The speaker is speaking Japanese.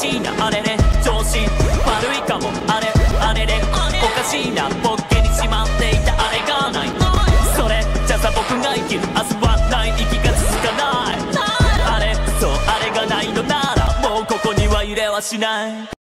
しいなあれれ調子悪いかもあれあれれおかしいなポッケにしまっていたあれがないそれじゃさ僕が生きる明日はない息が続かないあれそうあれがないのならもうここには揺れはしない